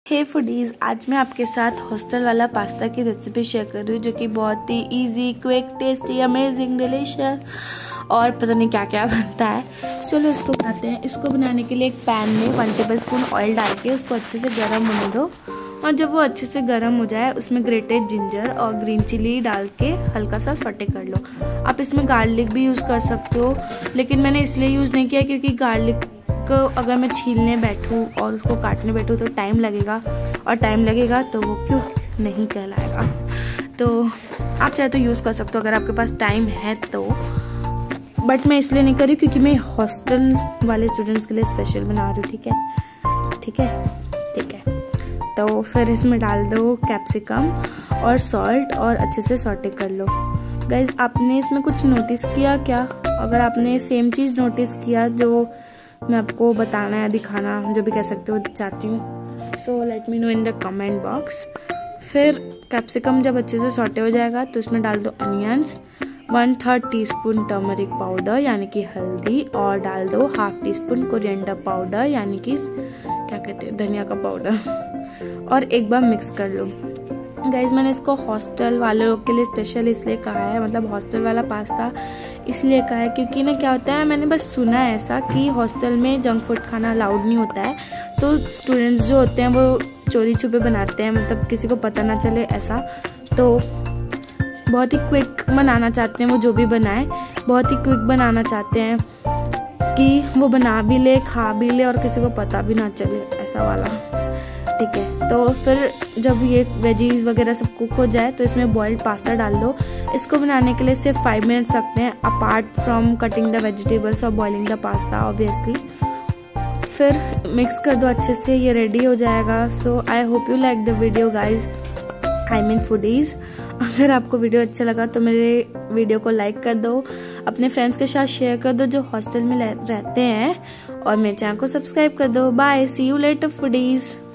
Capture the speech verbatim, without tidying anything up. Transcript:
हे foodies, आज मैं आपके साथ हॉस्टल वाला पास्ता की रेसिपी शेयर कर रही हूँ जो कि बहुत ही easy, quick, tasty, amazing, delicious और पता नहीं क्या क्या बनता है। चलो इसको बनाते हैं। इसको बनाने के लिए एक पैन में वन टेबल स्पून ऑयल डाल के उसको अच्छे से गर्म होने दो और जब वो अच्छे से गर्म हो जाए उसमें ग्रेटेड जिंजर और ग्रीन चिली डाल के हल्का सा सॉटे कर लो। आप इसमें गार्लिक भी यूज़ कर सकते हो, लेकिन मैंने इसलिए यूज़ नहीं किया क्योंकि गार्लिक को अगर मैं छीलने बैठूँ और उसको काटने बैठूँ तो टाइम लगेगा और टाइम लगेगा तो वो क्यों नहीं कहलाएगा। तो आप चाहे तो यूज़ कर सकते हो अगर आपके पास टाइम है तो, बट मैं इसलिए नहीं कर रही क्योंकि मैं हॉस्टल वाले स्टूडेंट्स के लिए स्पेशल बना रही हूँ। ठीक है ठीक है ठीक है तो फिर इसमें डाल दो कैप्सिकम और सॉल्ट और अच्छे से सॉटे कर लो। गाइज, आपने इसमें कुछ नोटिस किया क्या? अगर आपने सेम चीज़ नोटिस किया जो मैं आपको बताना या दिखाना, जो भी कह सकते हो, चाहती हूँ, so let me know in the comment box. फिर कैप्सिकम जब अच्छे से सॉटे हो जाएगा तो इसमें डाल दो onions, one third teaspoon turmeric powder यानी कि हल्दी, और डाल दो half teaspoon coriander powder यानी कि क्या कहते हैं, धनिया का पाउडर, और एक बार मिक्स कर लो। गाइज, मैंने इसको हॉस्टल वाले लोग के लिए स्पेशल इसलिए कहा है, मतलब हॉस्टल वाला पास्ता इसलिए कहा है क्योंकि ना क्या होता है, मैंने बस सुना है ऐसा कि हॉस्टल में जंक फूड खाना अलाउड नहीं होता है, तो स्टूडेंट्स जो होते हैं वो चोरी छुपे बनाते हैं, मतलब किसी को पता ना चले ऐसा। तो बहुत ही क्विक बनाना चाहते हैं वो, जो भी बनाए बहुत ही क्विक बनाना चाहते हैं कि वो बना भी ले, खा भी ले और किसी को पता भी ना चले, ऐसा वाला। ठीक है, तो फिर जब ये वेजीज वगैरह सब कुक हो जाए तो इसमें बॉइल्ड पास्ता डाल दो। इसको बनाने के लिए सिर्फ फाइव मिनट्स रखते हैं, apart from cutting the vegetables और बॉइलिंग द पास्ता ऑब्वियसली। फिर मिक्स कर दो अच्छे से, ये रेडी हो जाएगा। So I hope you like the video guys, I mean foodies. अगर आपको वीडियो अच्छा लगा तो मेरे वीडियो को लाइक कर दो, अपने फ्रेंड्स के साथ शेयर कर दो जो हॉस्टल में रहते हैं, और मेरे चैनल को सब्सक्राइब कर दो। Bye, see you later foodies.